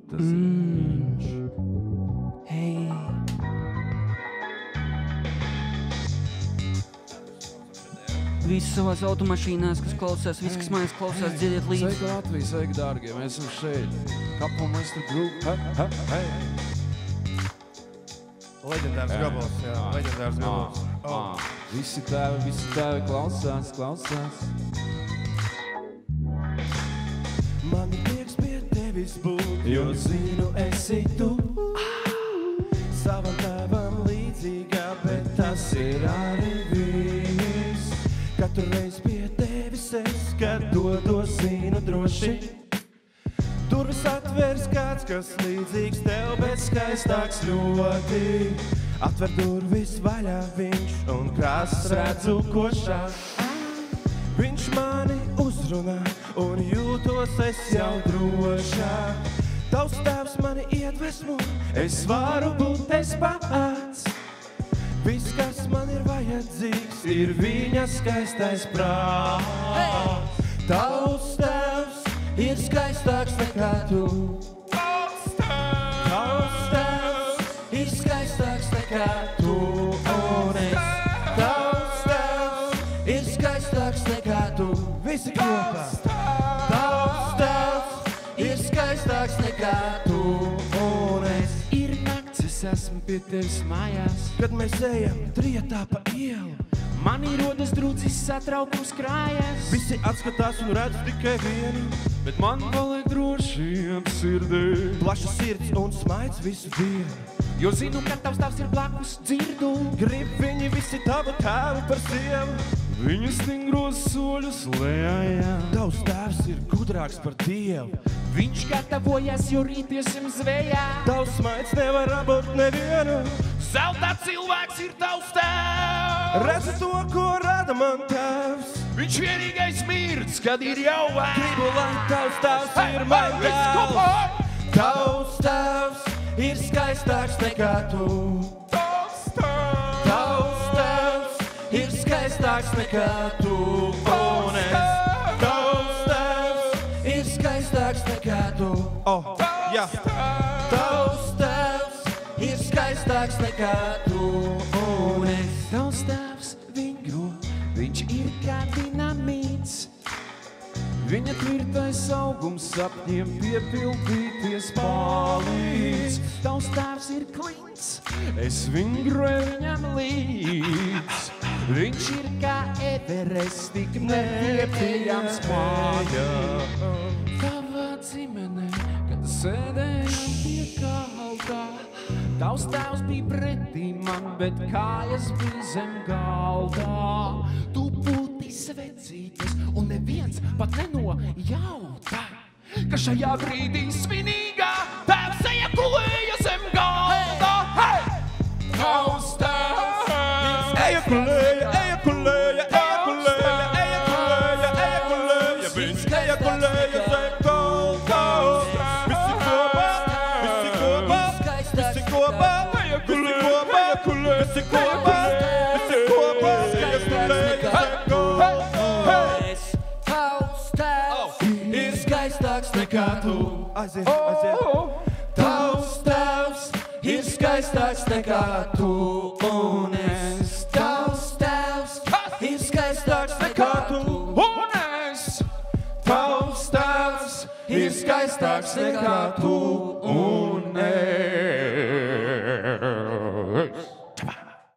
tas ir viņš. Hei. Visi savās automašīnās, kas klausās, visi, kas mājās klausās, dziediet līdzi. Sveiki Latvija, sveiki dārgie, mēs esam šeit. Couple Master Group, hei. Leģendārs gabals, jā, leģendārs gabals. Visi tēvi klausās. Man ir prieks pie tevis būt, jo zinu esi tu. Savam tēvam līdzīgā, bet tas ir arī viss. Katru reiz pie tevis es, kad dodos zinu droši. Durvis atvērs kāds, kas līdzīgs tev, bet skaistāks ļoti. Atver durvis vaļā viņš un krāsas redzu košā. Viņš mani uzrunā un jūtos es jau drošāk. Tavs tēvs mani iedvesmo, es varu būt es pats. Viss, kas man ir vajadzīgs, ir viņa skaistais prāts. Tavs tēvs ir skaistāks nekā tu. Tavs tēvs ir skaistāks nekā tu. Un es, tavs tēvs ir skaistāks nekā tu. Visi kopā. Tavs tēvs ir skaistāks nekā tu. Un es. Ir nakts, es esmu pie tevis mājās. Kad mēs ejam trietā pa ielu, Mani rodas drūcis satraukums krājas. visi atskatās un redz tikai vienu. Bet man paliek droši ap sirdī. Plaša sirds un smaids visu dienu. Jo zinu, ka tavs tēvs ir blakus, dzirdu. Grib viņi visi tavu tēvu par sievu. Viņa stingros soļus lejā. Tavs tēvs ir gudrāks par Dievu. Viņš gatavojas, jo rītiesim zvejā. Tavs smaids nevar apbūt nevienu. Zeltā cilvēks ir tavs tēvs. Redzi to, ko rada man tēvs. Viņš vienīgais mirds, kad ir jau vēls. Gribu, lai tavs tēvs ir man tēvs. Tavs tēvs ir skaistāks nekā tu. Tavs tēvs ir skaistāks nekā tu. Un es. Tavs tēvs ir skaistāks nekā tu. Jā. Tavs tēvs ir skaistāks nekā tu. Un es. Tavs tēvs vingro, viņš ir kā dinamīts. Viņa tvirtais augums sapņiem piepildīties palīdz. Tavs tēvs ir klints, es vingroju viņam līdz. Viņš ir kā Everest, tik nepiepējams māja. Tavā ģimenē, kad sēdējām pie galda, tavs tēvs bija pretī man, bet kājas bija zem galda. Tu būti svecīgas, un neviens pat nenojauta, ka šajā brīdī svinīgā tēvs ejakulēja zem galda. Hey! Tavs tēvs Ejakulēja, ejakulēja, ejakulēja, ejakulēja, ejakulēja. Viņš ejakulēja zem galda. Visi kopā, visi kopā, visi kopā, visi kopā, visi kopā, visi kopā, ejakulēja zem galda. Tavs tēvs ir skaistāks nekā tu. Aiziet, aiziet. Tavs tēvs ir skaistāks nekā tu. Un es. Tavs tēvs ir skaistāks nekā tu. Un es! Tavs tēvs ir skaistāks nekā tu.